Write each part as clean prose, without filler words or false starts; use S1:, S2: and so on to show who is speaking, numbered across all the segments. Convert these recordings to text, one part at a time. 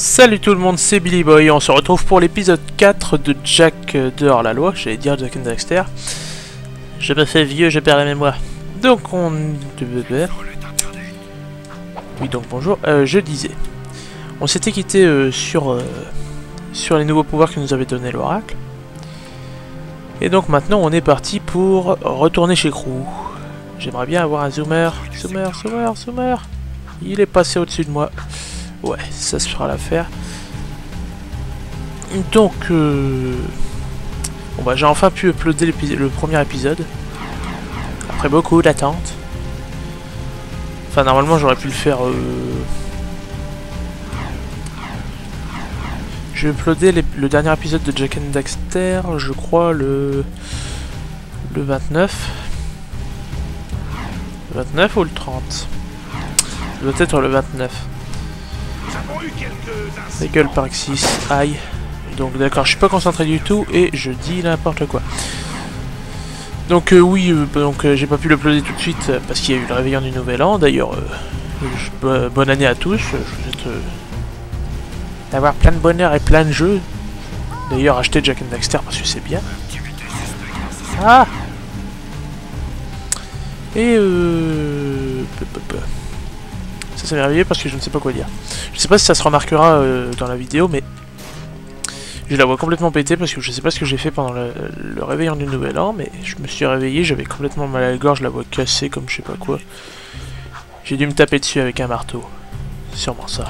S1: Salut tout le monde, c'est Billy Boy, on se retrouve pour l'épisode 4 de Jack dehors la loi, j'allais dire Jack and Daxter. Je me fais vieux, je perds la mémoire. Donc on... Oui donc bonjour, je disais. On s'était quitté sur les nouveaux pouvoirs que nous avait donné l'oracle. Et donc maintenant on est parti pour retourner chez Crew. J'aimerais bien avoir un zoomer. Zoomer. Il est passé au-dessus de moi. Ouais, ça se fera l'affaire. Donc, bon bah j'ai enfin pu uploader le premier épisode. Après beaucoup d'attente. Enfin, normalement j'aurais pu le faire... J'ai uploadé le dernier épisode de Jack and Daxter, je crois le 29. Le 29 ou le 30? Ça doit être le 29. La gueule Parxis, aïe. Donc d'accord, je suis pas concentré du tout et je dis n'importe quoi. Donc oui, j'ai pas pu l'uploader tout de suite parce qu'il y a eu le réveillon du nouvel an. D'ailleurs, bonne année à tous. Je vous souhaite d'avoir plein de bonheur et plein de jeux. D'ailleurs, achetez Jack and Daxter parce que c'est bien. Ah. Et ça c'est merveilleux parce que je ne sais pas quoi dire. Je sais pas si ça se remarquera dans la vidéo, mais j'ai la voix complètement pétée parce que je sais pas ce que j'ai fait pendant le réveillon du nouvel an, mais je me suis réveillé, j'avais complètement mal à la gorge, la voix cassée comme je sais pas quoi. J'ai dû me taper dessus avec un marteau. C'est sûrement ça.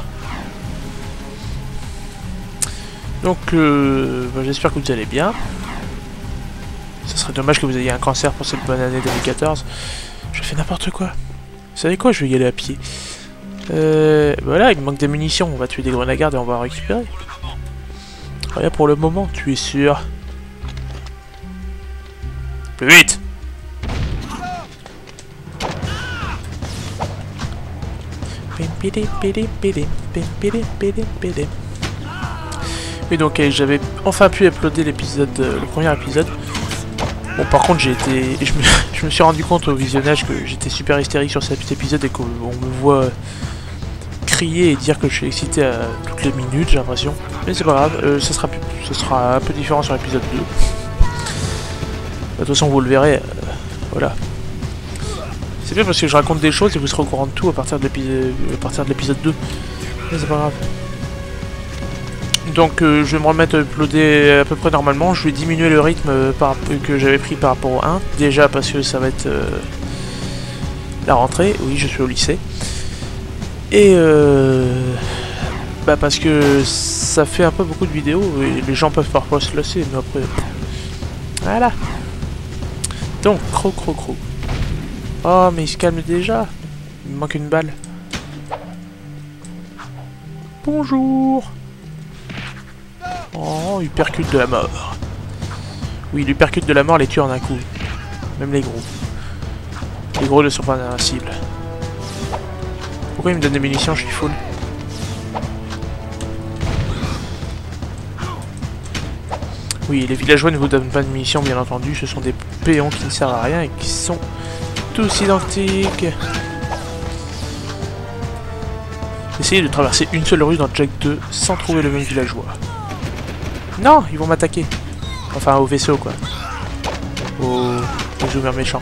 S1: Donc bah, j'espère que vous allez bien. Ça serait dommage que vous ayez un cancer pour cette bonne année 2014. Je fais n'importe quoi. Vous savez quoi, je vais y aller à pied. Voilà, il me manque des munitions, on va tuer des grenades et on va en récupérer. Rien pour le moment, tu es sûr? Plus vite! Oui donc j'avais enfin pu uploader l'épisode, le premier épisode. Bon par contre je me suis rendu compte au visionnage que j'étais super hystérique sur cet épisode et qu'on me voit crier et dire que je suis excité à toutes les minutes, j'ai l'impression. Mais c'est pas grave, ce sera un peu différent sur l'épisode 2. De toute façon vous le verrez, voilà. C'est bien parce que je raconte des choses et vous serez au courant de tout à partir de l'épisode 2. Mais c'est pas grave. Donc je vais me remettre à uploader à peu près normalement. Je vais diminuer le rythme que j'avais pris par rapport au 1. Déjà parce que ça va être la rentrée. Oui, je suis au lycée. Et bah parce que ça fait un peu beaucoup de vidéos et les gens peuvent parfois se lasser, mais après... Voilà. Donc, Crow. Oh, mais il se calme déjà. Il me manque une balle. Bonjour. Oh, il percute de la mort. Oui, il lui percute de la mort, les tue en un coup. Même les gros. Les gros ne sont pas invincibles. Pourquoi il me donne des munitions, je suis full? Oui, les villageois ne vous donnent pas de munitions, bien entendu. Ce sont des péons qui ne servent à rien et qui sont tous identiques. Essayez de traverser une seule rue dans Jack 2 sans trouver le même villageois. Non, ils vont m'attaquer. Enfin, au vaisseau, quoi. Au zoomer méchant.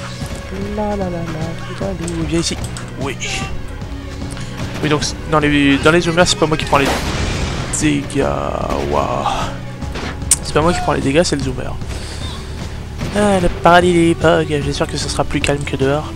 S1: Viens ici. Oui. Oui, donc, dans les zoomers, c'est pas moi qui prends les dégâts. Waouh. C'est pas moi qui prends les dégâts, c'est le zoomer. Ah, le paradis des époques. J'espère que ce sera plus calme que dehors.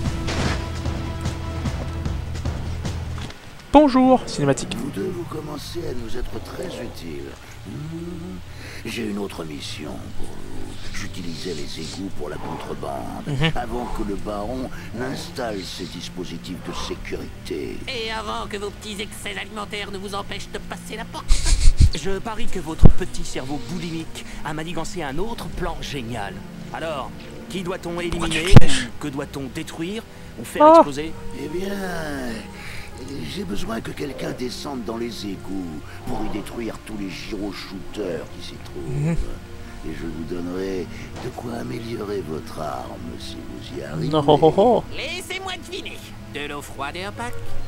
S1: Bonjour, cinématique.
S2: Vous deux, vous commencez à nous être très utiles. J'ai une autre mission pour vous. J'utilisais les égouts pour la contrebande, avant que le baron n'installe ses dispositifs de sécurité.
S3: Et avant que vos petits excès alimentaires ne vous empêchent de passer la porte.
S4: Je parie que votre petit cerveau boulimique a manigancé un autre plan génial. Alors, qui doit-on éliminer ou que doit-on détruire ou faire exploser?
S2: Eh bien, j'ai besoin que quelqu'un descende dans les égouts pour y détruire tous les gyro-shooters qui s'y trouvent. Et je vous donnerai de quoi améliorer votre arme si vous y arrivez.
S3: Laissez-moi deviner. De l'eau froide et opaque.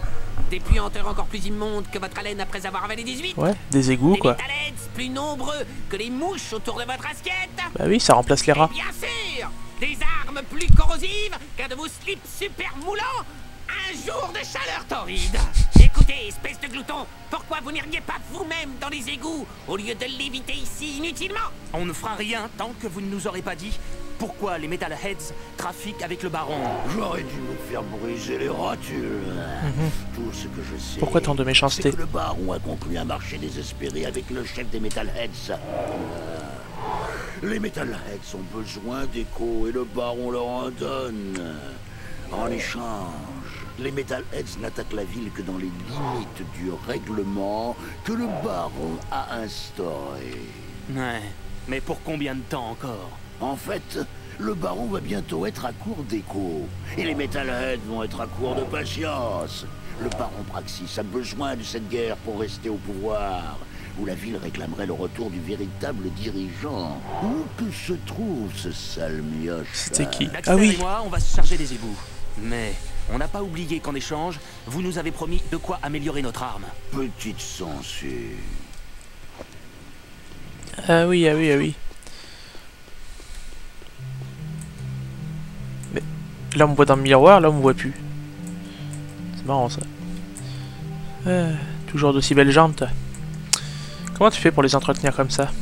S3: Des puanteurs encore plus immondes que votre haleine après avoir avalé 18.
S1: Ouais, des égouts, quoi.
S3: Des metalheads plus nombreux que les mouches autour de votre assiette.
S1: Bah oui, ça remplace les
S3: Et
S1: rats.
S3: bien sûr, des armes plus corrosives qu'un de vos slips super moulants. Un jour de chaleur torride. Écoutez, espèce de glouton, pourquoi vous n'iriez pas vous-même dans les égouts au lieu de l'éviter ici inutilement?
S4: On ne fera rien tant que vous ne nous aurez pas dit pourquoi les Metalheads trafiquent avec le baron.
S2: J'aurais dû me faire briser les rotules. Tout ce que je sais.
S1: Pourquoi tant de méchanceté?
S2: C'est que le baron a conclu un marché désespéré avec le chef des Metalheads. Les Metalheads ont besoin d'écho et le baron leur en donne. En échange, les Metalheads n'attaquent la ville que dans les limites du règlement que le baron a instauré.
S4: Ouais, mais pour combien de temps encore?
S2: En fait, le baron va bientôt être à court d'écho. Et les Metalheads vont être à court de patience. Le baron Praxis a besoin de cette guerre pour rester au pouvoir. Où la ville réclamerait le retour du véritable dirigeant. Où que se trouve ce sale mioche?
S1: C'était qui?
S4: Daxter
S1: Ah oui.
S4: et moi, on va se charger des égouts. Mais on n'a pas oublié qu'en échange, vous nous avez promis de quoi améliorer notre arme.
S2: Petite censure.
S1: Ah oui, ah oui, ah oui. Mais là on me voit dans le miroir, là on me voit plus. C'est marrant ça. Toujours d'aussi belles jambes toi. Comment tu fais pour les entretenir comme ça?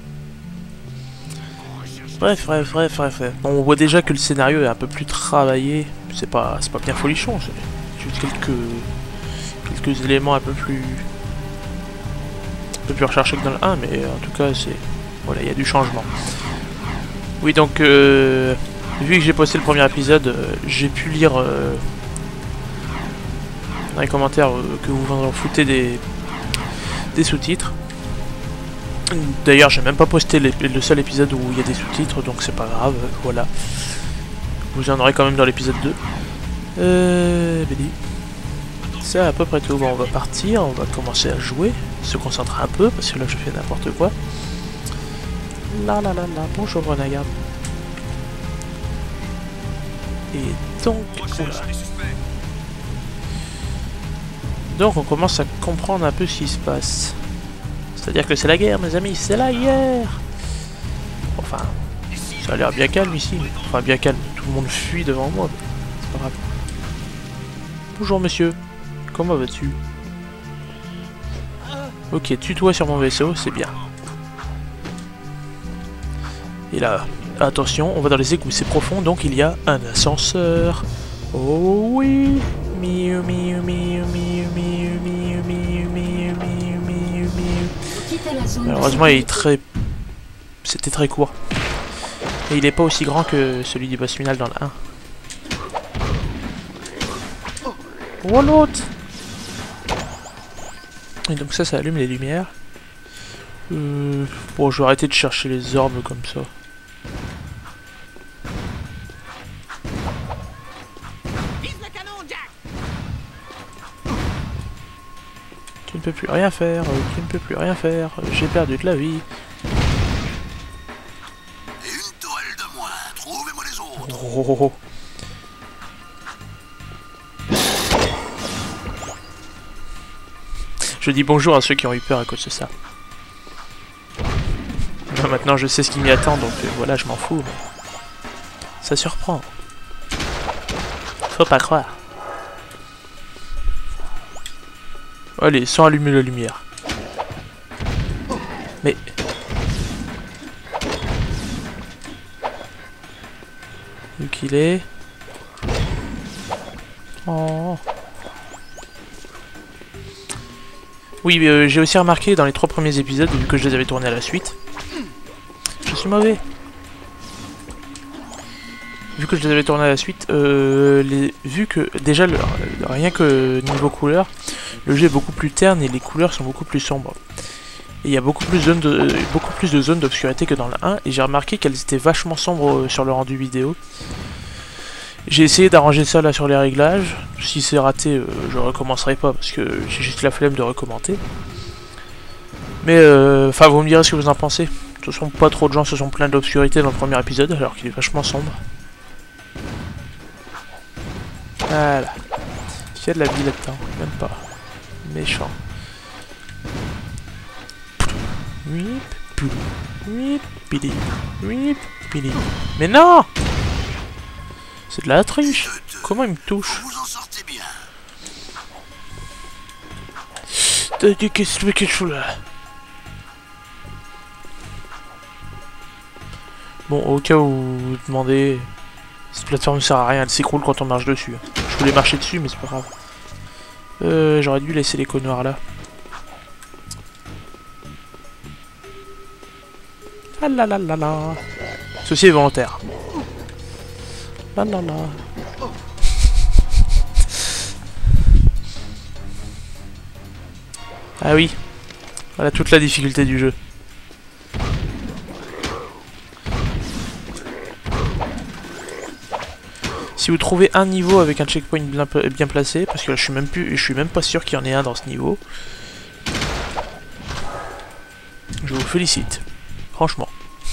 S1: Bref. Bon, on voit déjà que le scénario est un peu plus travaillé. C'est pas bien folichon, c'est juste quelques éléments un peu plus recherchés que dans le 1, mais en tout cas c'est... Voilà, il y a du changement. Oui, donc vu que j'ai posté le premier épisode, j'ai pu lire dans les commentaires que vous en foutez des sous-titres. D'ailleurs, j'ai même pas posté le seul épisode où il y a des sous-titres, donc c'est pas grave, voilà. Vous en aurez quand même dans l'épisode 2. C'est à peu près tout. Bon, on va partir, on va commencer à jouer, se concentrer un peu, parce que là je fais n'importe quoi. Là, bonjour Renagade. Et donc... Oula. Donc on commence à comprendre un peu ce qui se passe. C'est-à-dire que c'est la guerre, mes amis, c'est la guerre. Enfin, ça a l'air bien calme ici. Enfin, bien calme. Tout le monde fuit devant moi. C'est pas grave. Bonjour, monsieur. Comment vas-tu? Ok, tue-toi sur mon vaisseau, c'est bien. Et là, attention, on va dans les égouts, c'est profond, donc il y a un ascenseur. Oh oui. Miu, miu, miu, miu, miu, miu, miu, miu, miu, miu, miu. Malheureusement, il est très... C'était très court. Et il n'est pas aussi grand que celui du boss final dans le 1. Oh l'autre! Et donc ça allume les lumières. Bon, je vais arrêter de chercher les orbes comme ça. Tu ne peux plus rien faire, tu ne peux plus rien faire, j'ai perdu de la vie.
S2: Une toile de moins, trouvez-moi les autres.
S1: Oh. Je dis bonjour à ceux qui ont eu peur à cause de ça. Ben, maintenant je sais ce qui m'y attend, donc voilà, je m'en fous. Mais... ça surprend. Faut pas croire. Allez, sans allumer la lumière. Mais... où qu'il est... Oh... Oui, j'ai aussi remarqué dans les 3 premiers épisodes, vu que je les avais tournés à la suite... Je suis mauvais. Vu que je les avais tournés à la suite, vu que déjà, rien que niveau couleur, le jeu est beaucoup plus terne et les couleurs sont beaucoup plus sombres. Et il y a beaucoup plus de zones d'obscurité que dans le 1, et j'ai remarqué qu'elles étaient vachement sombres sur le rendu vidéo. J'ai essayé d'arranger ça là sur les réglages. Si c'est raté, je recommencerai pas parce que j'ai juste la flemme de recommencer. Mais enfin, vous me direz ce que vous en pensez. De toute façon, pas trop de gens se sont plaints de l'obscurité dans le premier épisode alors qu'il est vachement sombre. Voilà. Il y a de la vie là-dedans, même pas. Méchant. Mais non! C'est de la triche. Comment il me touche?
S2: Vous en sortez bien.
S1: Qu'est-ce que je fous là? Bon, au cas où vous vous demandez, cette plateforme ne sert à rien, elle s'écroule quand on marche dessus. Je voulais marcher dessus, mais c'est pas grave. J'aurais dû laisser l'écho noir là. Ah là là là là. Ceci est volontaire. Là là là. Ah oui. Voilà toute la difficulté du jeu. Si vous trouvez un niveau avec un checkpoint bien placé, parce que là, je suis même pas sûr qu'il y en ait un dans ce niveau, je vous félicite. Franchement.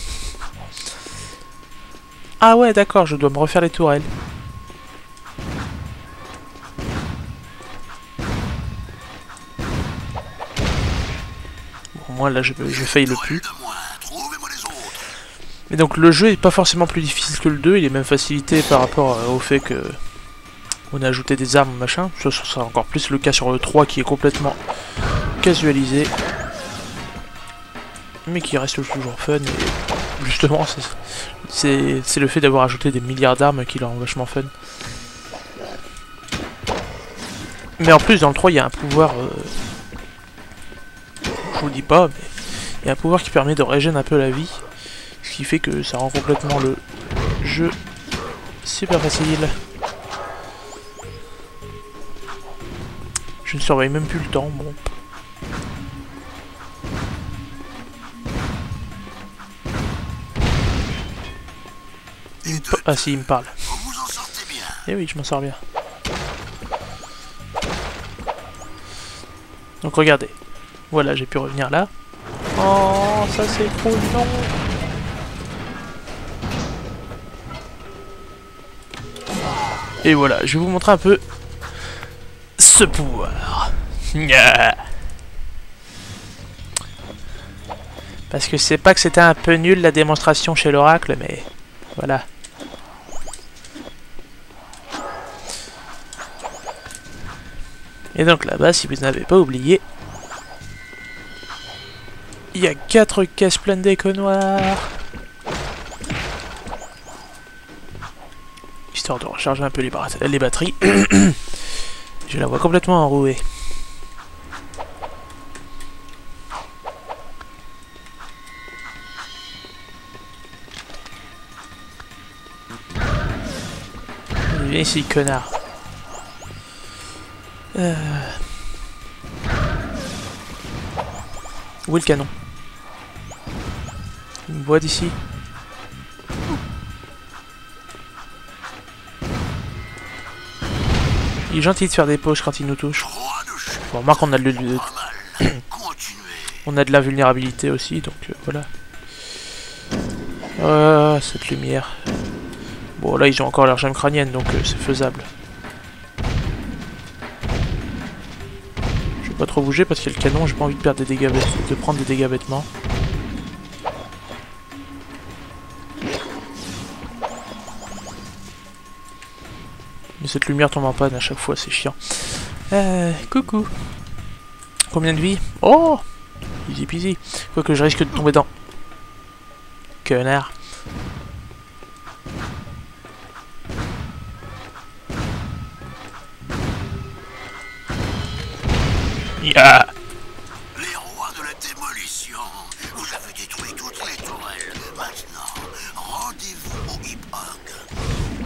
S1: Ah ouais, d'accord, je dois me refaire les tourelles. Bon, moi là, je faille le plus. Mais donc le jeu est pas forcément plus difficile que le 2, il est même facilité par rapport au fait que on a ajouté des armes machin. Ça sera encore plus le cas sur le 3 qui est complètement casualisé. Mais qui reste toujours fun et justement c'est le fait d'avoir ajouté des milliards d'armes qui le rend vachement fun. Mais en plus dans le 3 il y a un pouvoir, je vous le dis pas, mais il y a un pouvoir qui permet de régénérer un peu la vie. Ce qui fait que ça rend complètement le jeu super facile. Je ne surveille même plus le temps, bon. Ah si, il me parle. Eh oui, je m'en sors bien. Donc regardez. Voilà, j'ai pu revenir là. Oh, ça c'est cool, non. Et voilà, je vais vous montrer un peu ce pouvoir. Parce que c'est pas que c'était un peu nul la démonstration chez l'oracle, mais voilà. Et donc là-bas, si vous n'avez pas oublié, il y a 4 caisses pleines d'échos noirs. Histoire de recharger un peu les batteries. Je la vois complètement enrouée. Viens ici, connard. Où est le canon? Il me voit d'ici. Il est gentil de faire des pauses quand il nous touche. Bon, remarque on a on a de la vulnérabilité aussi, donc voilà. Cette lumière. Bon là ils ont encore leur gemme crânienne, donc c'est faisable. Je vais pas trop bouger parce qu'il y a le canon, j'ai pas envie de perdre des dégâts de prendre des dégâts bêtement. Mais cette lumière tombe en panne à chaque fois, c'est chiant. Coucou. Combien de vie? Oh, easy peasy. Quoique je risque de tomber dans. Connard. Yeah.
S2: Les rois de la démolition. Vous avez détruit toutes les tourelles. Maintenant, rendez-vous au Hip-Hog.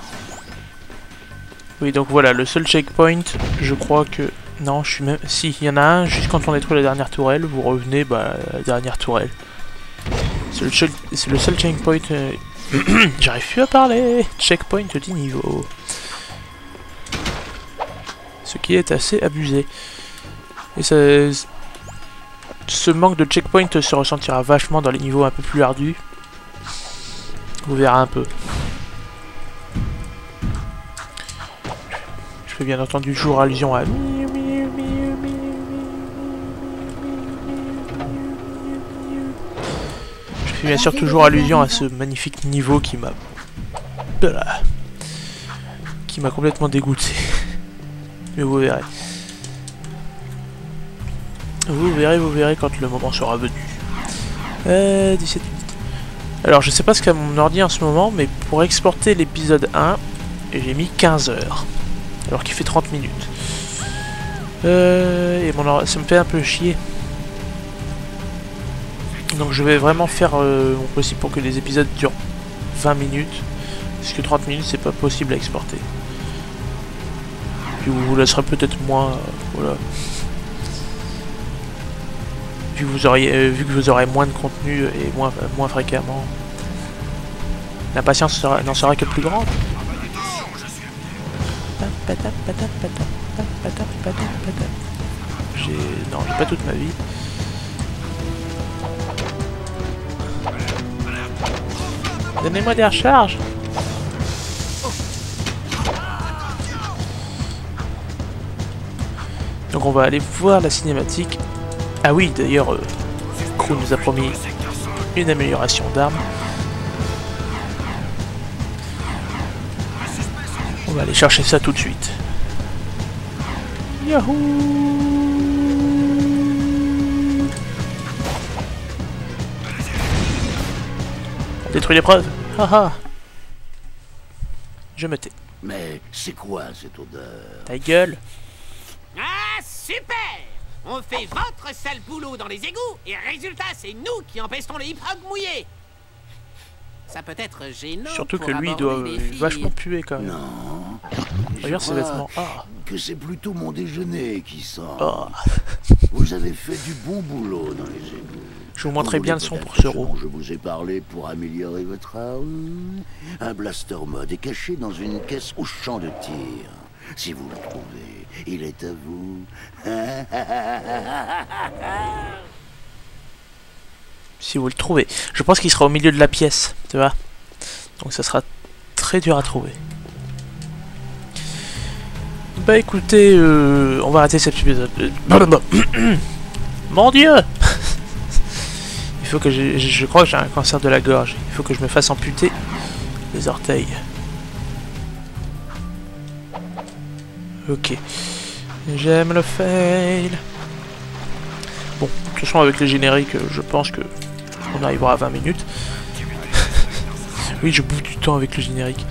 S1: Oui, donc voilà, le seul checkpoint, je crois que... Non, je suis même... Si, il y en a un, juste quand on détruit la dernière tourelle, vous revenez, bah, à la dernière tourelle. C'est le seul checkpoint... J'arrive plus à parler. Checkpoint du niveau. Ce qui est assez abusé. Et ça... Ce manque de checkpoint se ressentira vachement dans les niveaux un peu plus ardus. Vous verrez un peu. Je fais bien entendu toujours allusion à... fait bien sûr toujours allusion à ce magnifique niveau qui m'a... Voilà. Qui m'a complètement dégoûté. Mais vous verrez. Vous verrez quand le moment sera venu. 17 minutes. Alors je sais pas ce qu'a mon ordi en ce moment, mais pour exporter l'épisode 1, j'ai mis 15 heures. Alors qu'il fait 30 minutes. Et ça me fait un peu chier. Donc je vais vraiment faire mon possible pour que les épisodes durent 20 minutes. Parce que 30 minutes c'est pas possible à exporter. Puis vous laisserez peut-être moins... voilà. Vu que vous aurez moins de contenu et moins fréquemment. L'impatience n'en sera que plus grande. Non, j'ai pas toute ma vie. Donnez-moi des recharges. Donc on va aller voir la cinématique. Ah oui, d'ailleurs, Crew nous a promis une amélioration d'armes. On va aller chercher ça tout de suite. Yahoo! On détruit l'épreuve. Haha. Je me tais.
S2: Mais c'est quoi cette odeur?
S1: Ta gueule.
S3: Ah, super! On fait votre sale boulot dans les égouts, et résultat, c'est nous qui empêcherons les hip-hogs mouillés. Ça peut être gênant.
S1: Surtout
S3: pour
S1: que lui, il
S3: aborder
S1: doit
S3: les filles.
S1: vachement puer quand même.
S2: Non.
S1: Regarde ses
S2: Je crois
S1: vêtements. Ah.
S2: que c'est plutôt mon déjeuner qui sent.
S1: Oh.
S2: Vous avez fait du bon boulot dans les égouts.
S1: Je vous montrerai bien le son pour ce rôle.
S2: Je vous ai parlé pour améliorer votre arme. Un blaster mod est caché dans une caisse au champ de tir. Si vous le trouvez, il est à vous.
S1: Si vous le trouvez. Je pense qu'il sera au milieu de la pièce, tu vois. Donc ça sera très dur à trouver. Bah écoutez, on va arrêter cet épisode. Mon Dieu. Il faut que je crois que j'ai un cancer de la gorge. Il faut que je me fasse amputer les orteils. Ok. J'aime le fail. Bon, de toute façon avec les génériques, je pense que on arrivera à 20 minutes. Oui, je bouffe du temps avec le générique.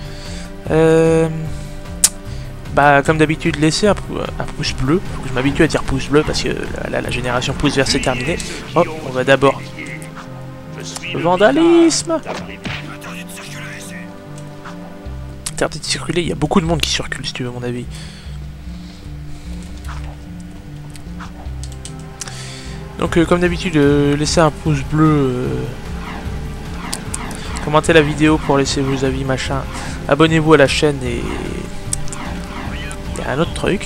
S1: Bah, comme d'habitude, laissez un pouce bleu. Faut que je m'habitue à dire pouce bleu parce que là, la génération pouce vert c'est terminé. Oh, on va d'abord... Vandalisme! Interdit de circuler, il y a beaucoup de monde qui circule si tu veux, à mon avis. Donc, comme d'habitude, laissez un pouce bleu. Commentez la vidéo pour laisser vos avis, machin. Abonnez-vous à la chaîne et... Il y a un autre truc.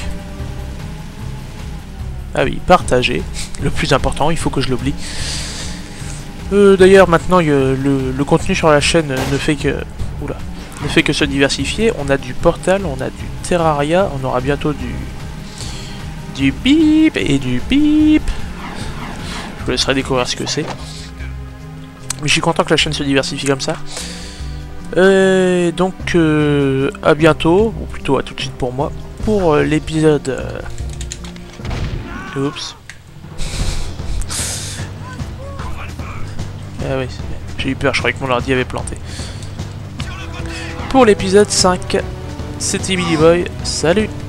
S1: Ah oui, partagez. Le plus important, il faut que je l'oublie. D'ailleurs, maintenant, le contenu sur la chaîne ne fait que... Oula. Ne fait que se diversifier. On a du Portal, on a du Terraria, on aura bientôt du bip et du bip. Je vous laisserai découvrir ce que c'est. Mais je suis content que la chaîne se diversifie comme ça. Donc, à bientôt, ou plutôt à tout de suite pour moi, pour l'épisode... Oups. Ah oui, j'ai eu peur, je croyais que mon ordi avait planté. Pour l'épisode 5, c'était Billy Boy, salut!